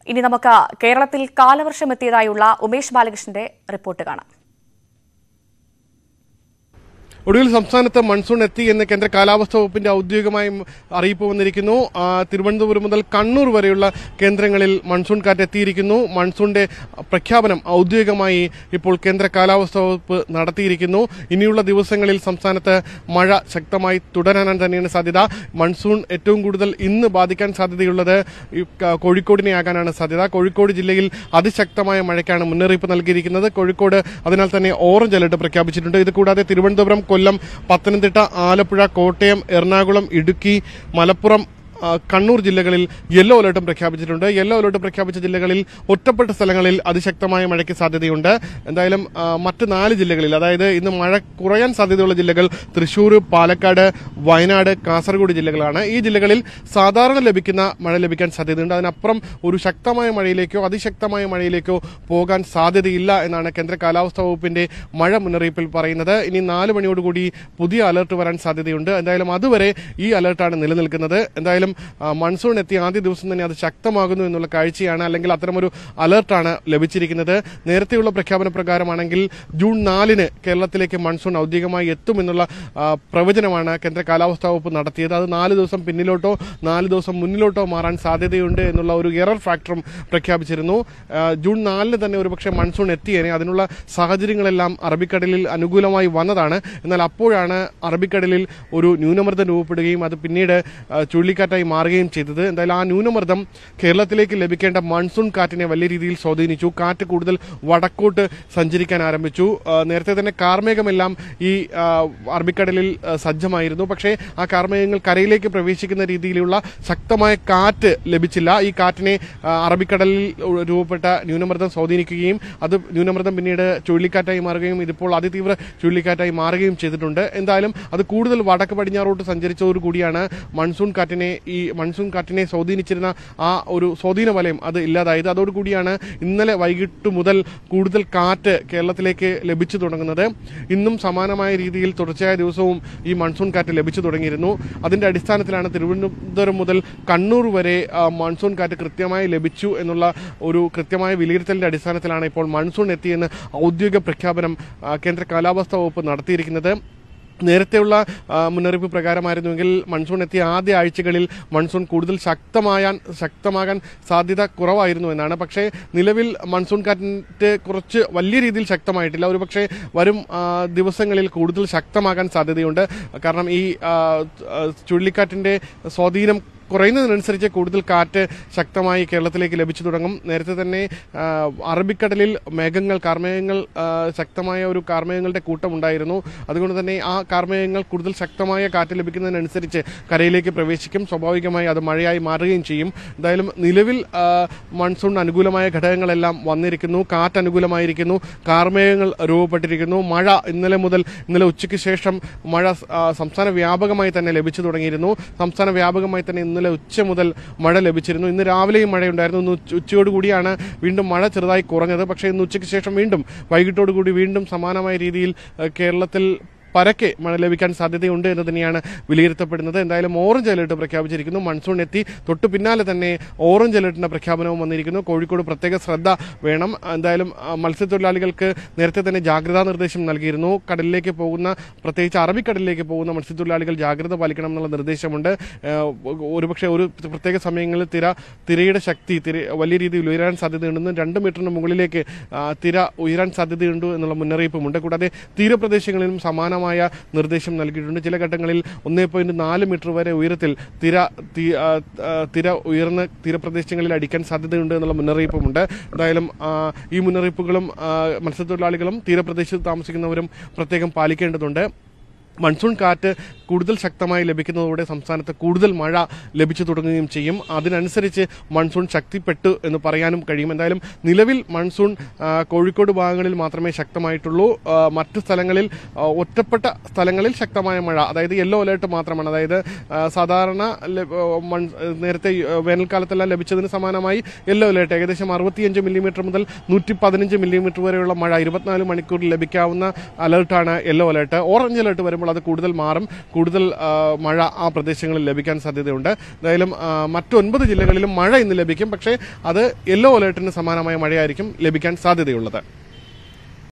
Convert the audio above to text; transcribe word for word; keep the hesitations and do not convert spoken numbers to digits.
ഇനി നമുക്ക് കേരളത്തിൽ കാലവർഷം എത്തിയതായുള്ള ഉമേഷ് ബാലകൃഷ്ണന്റെ റിപ്പോർട്ട് കാണാം. ഒടുവിൽ സംസ്ഥാനത്ത് മൺസൂൺ എത്തി എന്ന് കേന്ദ്ര കാലാവസ്ഥാ വകുപ്പിന്റെ ഔദ്യോഗികമായി അറിയിപ്പ് വന്നിരിക്കുന്നു. തിരുവനന്തപുരം മുതൽ കണ്ണൂർ വരെയുള്ള കേന്ദ്രങ്ങളിൽ മൺസൂൺ കാറ്റ് എത്തിയിരിക്കുന്നു. മൺസൂണിന്റെ പ്രഖ്യാപനം ഔദ്യോഗികമായി ഇപ്പോൾ കേന്ദ്ര കാലാവസ്ഥാ വകുപ്പ് നടത്തിയിരിക്കുന്നു. ഇനിയുള്ള ദിവസങ്ങളിൽ സംസ്ഥാനത്ത് മഴ ശക്തമായി തുടരാൻ തന്നെയാണ് സാധ്യത. മൺസൂൺ ഏറ്റവും കൂടുതൽ ഇന്ന് ബാധിക്കാൻ സാധ്യതയുള്ളത് കോഴിക്കോടിനെയാകാനാണ് സാധ്യത. കോഴിക്കോട് ജില്ലയിൽ അതിശക്തമായ മഴയ്ക്കാണ് മുന്നറിയിപ്പ് നൽകിയിരിക്കുന്നത്. കോഴിക്കോട് അതിനാൽ തന്നെ ഓറഞ്ച് അലർട്ട് പ്രഖ്യാപിച്ചിട്ടുണ്ട്. ഇത് കൂടാതെ തിരുവനന്തപുരം, കൊല്ലം, പത്തനംതിട്ട, ആലപ്പുഴ, കോട്ടയം, എറണാകുളം, ഇടുക്കി, മലപ്പുറം, കണ്ണൂർ ജില്ലകളിൽ യെല്ലോ അലർട്ടും പ്രഖ്യാപിച്ചിട്ടുണ്ട്. യെല്ലോ അലർട്ട് പ്രഖ്യാപിച്ച ജില്ലകളിൽ ഒറ്റപ്പെട്ട സ്ഥലങ്ങളിൽ അതിശക്തമായ മഴയ്ക്ക് സാധ്യതയുണ്ട്. എന്തായാലും മറ്റ് നാല് ജില്ലകളിൽ, അതായത് ഇന്ന് മഴ കുറയാൻ സാധ്യതയുള്ള ജില്ലകൾ തൃശൂർ, പാലക്കാട്, വയനാട്, കാസർഗോഡ് ജില്ലകളാണ്. ഈ ജില്ലകളിൽ സാധാരണ ലഭിക്കുന്ന മഴ ലഭിക്കാൻ സാധ്യതയുണ്ട്. അതിനപ്പുറം ഒരു ശക്തമായ മഴയിലേക്കോ അതിശക്തമായ മഴയിലേക്കോ പോകാൻ സാധ്യതയില്ല എന്നാണ് കേന്ദ്ര കാലാവസ്ഥാ വകുപ്പിന്റെ മഴ മുന്നറിയിപ്പിൽ പറയുന്നത്. ഇനി നാല് മണിയോടുകൂടി പുതിയ അലർട്ട് വരാൻ സാധ്യതയുണ്ട്. എന്തായാലും അതുവരെ ഈ അലർട്ടാണ് നിലനിൽക്കുന്നത്. എന്തായാലും മൺസൂൺ എത്തിയ ആദ്യ ദിവസം തന്നെ അത് ശക്തമാകുന്നു എന്നുള്ള കാഴ്ചയാണ്, അല്ലെങ്കിൽ അത്തരമൊരു അലർട്ടാണ് ലഭിച്ചിരിക്കുന്നത്. നേരത്തെയുള്ള പ്രഖ്യാപന പ്രകാരമാണെങ്കിൽ ജൂൺ നാലിന് കേരളത്തിലേക്ക് മൺസൂൺ ഔദ്യോഗികമായി എത്തുമെന്നുള്ള പ്രവചനമാണ് കേന്ദ്ര കാലാവസ്ഥാ വകുപ്പ് നടത്തിയത്. അത് നാല് ദിവസം പിന്നിലോട്ടോ നാല് ദിവസം മുന്നിലോട്ടോ മാറാൻ സാധ്യതയുണ്ട് എന്നുള്ള ഒരു എറർ ഫാക്ടറും പ്രഖ്യാപിച്ചിരുന്നു. ജൂൺ നാലിന് തന്നെ ഒരുപക്ഷെ മൺസൂൺ എത്തിയേനെ. അതിനുള്ള സാഹചര്യങ്ങളെല്ലാം അറബിക്കടലിൽ അനുകൂലമായി വന്നതാണ്. എന്നാൽ അപ്പോഴാണ് അറബിക്കടലിൽ ഒരു ന്യൂനമർദ്ദം രൂപപ്പെടുകയും അത് പിന്നീട് ചുഴലിക്കാറ്റായി മാറുകയും ചെയ്തത്. എന്തായാലും ആ ന്യൂനമർദ്ദം കേരളത്തിലേക്ക് ലഭിക്കേണ്ട മൺസൂൺ കാറ്റിനെ വലിയ രീതിയിൽ സ്വാധീനിച്ചു. കാറ്റ് കൂടുതൽ വടക്കോട്ട് സഞ്ചരിക്കാൻ ആരംഭിച്ചു. നേരത്തെ തന്നെ കാർമേഘമെല്ലാം ഈ അറബിക്കടലിൽ സജ്ജമായിരുന്നു. പക്ഷേ ആ കാർമേഘങ്ങൾ കരയിലേക്ക് പ്രവേശിക്കുന്ന രീതിയിലുള്ള ശക്തമായ കാറ്റ് ലഭിച്ചില്ല. ഈ കാറ്റിനെ അറബിക്കടലിൽ രൂപപ്പെട്ട ന്യൂനമർദ്ദം സ്വാധീനിക്കുകയും അത് ന്യൂനമർദ്ദം പിന്നീട് ചുഴലിക്കാറ്റായി മാറുകയും ഇതിപ്പോൾ അതിതീവ്ര ചുഴലിക്കാറ്റായി മാറുകയും ചെയ്തിട്ടുണ്ട്. എന്തായാലും അത് കൂടുതൽ വടക്ക് പടിഞ്ഞാറോട്ട് സഞ്ചരിച്ചതോടുകൂടിയാണ് മൺസൂൺ കാറ്റിനെ ഈ മൺസൂൺ കാറ്റിനെ സ്വാധീനിച്ചിരുന്ന ആ ഒരു സ്വാധീന വലയം അത് ഇല്ലാതായത്. അതോടുകൂടിയാണ് ഇന്നലെ വൈകിട്ട് മുതൽ കൂടുതൽ കാറ്റ് കേരളത്തിലേക്ക് ലഭിച്ചു തുടങ്ങുന്നത്. ഇന്നും സമാനമായ രീതിയിൽ തുടർച്ചയായ ദിവസവും ഈ മൺസൂൺ കാറ്റ് ലഭിച്ചു തുടങ്ങിയിരുന്നു. അതിന്റെ അടിസ്ഥാനത്തിലാണ് തിരുവനന്തപുരം മുതൽ കണ്ണൂർ വരെ മൺസൂൺ കാറ്റ് കൃത്യമായി ലഭിച്ചു എന്നുള്ള ഒരു കൃത്യമായ വിലയിരുത്തലിന്റെ അടിസ്ഥാനത്തിലാണ് ഇപ്പോൾ മൺസൂൺ എത്തിയെന്ന് ഔദ്യോഗിക പ്രഖ്യാപനം കേന്ദ്ര കാലാവസ്ഥാ വകുപ്പ് നടത്തിയിരിക്കുന്നത്. നേരത്തെയുള്ള മുന്നറിയിപ്പ് പ്രകാരമായിരുന്നുവെങ്കിൽ മൺസൂൺ എത്തിയ ആദ്യ ആഴ്ചകളിൽ മൺസൂൺ കൂടുതൽ ശക്തമായാൻ ശക്തമാകാൻ സാധ്യത കുറവായിരുന്നു എന്നാണ്. പക്ഷേ നിലവിൽ മൺസൂൺ കാറ്റ് കുറച്ച് വലിയ രീതിയിൽ ശക്തമായിട്ടില്ല. ഒരുപക്ഷെ വരും ദിവസങ്ങളിൽ കൂടുതൽ ശക്തമാകാൻ സാധ്യതയുണ്ട്. കാരണം ഈ ചുഴലിക്കാറ്റിന്റെ സ്വാധീനം കുറയുന്നതിനനുസരിച്ച് കൂടുതൽ കാറ്റ് ശക്തമായി കേരളത്തിലേക്ക് ലഭിച്ചു തുടങ്ങും. നേരത്തെ തന്നെ അറബിക്കടലിൽ മേഘങ്ങൾ കാർമേഘങ്ങൾ ശക്തമായ ഒരു കാർമേഘങ്ങളുടെ കൂട്ടം ഉണ്ടായിരുന്നു. അതുകൊണ്ട് തന്നെ ആ കാർമേഘങ്ങൾ കൂടുതൽ ശക്തമായ കാറ്റ് ലഭിക്കുന്നതിനനുസരിച്ച് കരയിലേക്ക് പ്രവേശിക്കും. സ്വാഭാവികമായി അത് മഴയായി മാറുകയും ചെയ്യും. എന്തായാലും നിലവിൽ മൺസൂൺ അനുകൂലമായ ഘടകങ്ങളെല്ലാം വന്നിരിക്കുന്നു. കാറ്റ് അനുകൂലമായിരിക്കുന്നു. കാർമേഘങ്ങൾ രൂപപ്പെട്ടിരിക്കുന്നു. മഴ ഇന്നലെ മുതൽ ഇന്നലെ ഉച്ചയ്ക്ക് ശേഷം മഴ സംസ്ഥാന വ്യാപകമായി തന്നെ ലഭിച്ചു തുടങ്ങിയിരുന്നു. സംസ്ഥാന വ്യാപകമായി തന്നെ ഇന്നലെ ഉച്ച മുതൽ മഴ ലഭിച്ചിരുന്നു. ഇന്ന് രാവിലെയും മഴയുണ്ടായിരുന്നു. ഇന്ന് ഉച്ചയോടുകൂടിയാണ് വീണ്ടും മഴ ചെറുതായി കുറഞ്ഞത്. പക്ഷേ ഇന്ന് ഉച്ചയ്ക്ക് ശേഷം വീണ്ടും വൈകിട്ടോടുകൂടി വീണ്ടും സമാനമായ രീതിയിൽ കേരളത്തിൽ പരക്കെ മഴ ലഭിക്കാൻ സാധ്യതയുണ്ട് എന്ന് തന്നെയാണ് വിലയിരുത്തപ്പെടുന്നത്. എന്തായാലും ഓറഞ്ച് അലർട്ട് പ്രഖ്യാപിച്ചിരിക്കുന്നു. മൺസൂൺ എത്തി തൊട്ടു പിന്നാലെ തന്നെ ഓറഞ്ച് അലർട്ടിന്റെ പ്രഖ്യാപനവും വന്നിരിക്കുന്നു. കോഴിക്കോട് പ്രത്യേക ശ്രദ്ധ വേണം. എന്തായാലും മത്സ്യത്തൊഴിലാളികൾക്ക് നേരത്തെ തന്നെ ജാഗ്രതാ നിർദ്ദേശം നൽകിയിരുന്നു. കടലിലേക്ക് പോകുന്ന പ്രത്യേകിച്ച് അറബിക്കടലിലേക്ക് പോകുന്ന മത്സ്യത്തൊഴിലാളികൾ ജാഗ്രത പാലിക്കണം എന്നുള്ള നിർദ്ദേശമുണ്ട്. ഒരുപക്ഷെ ഒരു പ്രത്യേക സമയങ്ങളിൽ തിര തിരയുടെ ശക്തി തിര വലിയ രീതിയിൽ ഉയരാൻ സാധ്യതയുണ്ടെന്ന് രണ്ട് മീറ്ററിന് മുകളിലേക്ക് തിര ഉയരാൻ സാധ്യതയുണ്ട് എന്നുള്ള മുന്നറിയിപ്പുമുണ്ട്. കൂടാതെ തീരപ്രദേശങ്ങളിലും സമാനമായ നിർദ്ദേശം നൽകിയിട്ടുണ്ട്. ചില ഘട്ടങ്ങളിൽ ഒന്നേ പോയിന്റ് നാല് മീറ്റർ വരെ ഉയരത്തിൽ തിര തിര ഉയർന്ന തീരപ്രദേശങ്ങളിൽ അടിക്കാൻ സാധ്യതയുണ്ട് എന്നുള്ള മുന്നറിയിപ്പുമുണ്ട്. എന്തായാലും ഈ മുന്നറിയിപ്പുകളും മത്സ്യത്തൊഴിലാളികളും തീരപ്രദേശത്ത് താമസിക്കുന്നവരും പ്രത്യേകം പാലിക്കേണ്ടതുണ്ട്. മൺസൂൺ കാറ്റ് കൂടുതൽ ശക്തമായി ലഭിക്കുന്നതോടെ സംസ്ഥാനത്ത് കൂടുതൽ മഴ ലഭിച്ചു തുടങ്ങുകയും ചെയ്യും. അതിനനുസരിച്ച് മൺസൂൺ ശക്തിപ്പെട്ടു എന്ന് പറയാനും കഴിയും. എന്തായാലും നിലവിൽ മൺസൂൺ കോഴിക്കോട് ഭാഗങ്ങളിൽ മാത്രമേ ശക്തമായിട്ടുള്ളൂ. മറ്റ് സ്ഥലങ്ങളിൽ ഒറ്റപ്പെട്ട സ്ഥലങ്ങളിൽ ശക്തമായ മഴ, അതായത് യെല്ലോ അലേർട്ട് മാത്രമാണ്. അതായത് സാധാരണ നേരത്തെ വേനൽക്കാലത്തെല്ലാം ലഭിച്ചതിന് സമാനമായി യെല്ലോ അലേർട്ട് ഏകദേശം അറുപത്തിയഞ്ച് മില്ലിമീറ്റർ മുതൽ നൂറ്റി പതിനഞ്ച് മില്ലിമീറ്റർ വരെയുള്ള മഴ ഇരുപത്തിനാല് മണിക്കൂറിൽ ലഭിക്കാവുന്ന അലേർട്ടാണ് യെല്ലോ അലേർട്ട്. ഓറഞ്ച് അലേർട്ട് വരുമ്പോൾ കഴിയുമ്പോൾ അത് കൂടുതൽ മാറും. കൂടുതൽ മഴ ആ പ്രദേശങ്ങളിൽ ലഭിക്കാൻ സാധ്യതയുണ്ട്. എന്തായാലും മറ്റൊൻപത് ജില്ലകളിലും മഴ ഇന്ന് ലഭിക്കും. പക്ഷേ അത് യെല്ലോ അലേർട്ടിന് സമാനമായ മഴയായിരിക്കും ലഭിക്കാൻ സാധ്യതയുള്ളത്.